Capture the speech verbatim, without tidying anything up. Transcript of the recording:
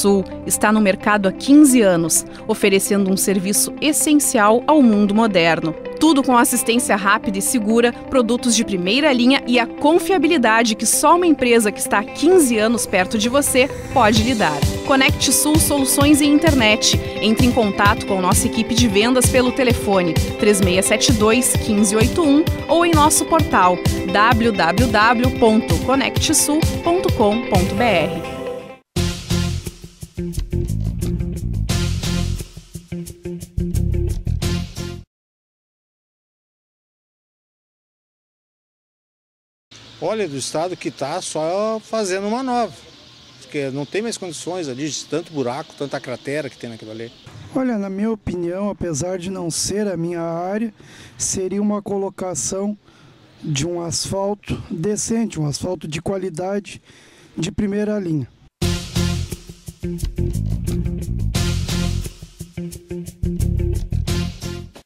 Sul está no mercado há quinze anos, oferecendo um serviço essencial ao mundo moderno. Tudo com assistência rápida e segura, produtos de primeira linha e a confiabilidade que só uma empresa que está há quinze anos perto de você pode lhe dar. Conect Sul Soluções em Internet. Entre em contato com nossa equipe de vendas pelo telefone três seis sete dois, um cinco oito um ou em nosso portal w w w ponto conect sul ponto com ponto b r. Olha, do estado que está só fazendo uma nova, porque não tem mais condições ali de tanto buraco, tanta cratera que tem naquilo ali. Olha, na minha opinião, apesar de não ser a minha área, seria uma colocação de um asfalto decente, um asfalto de qualidade de primeira linha.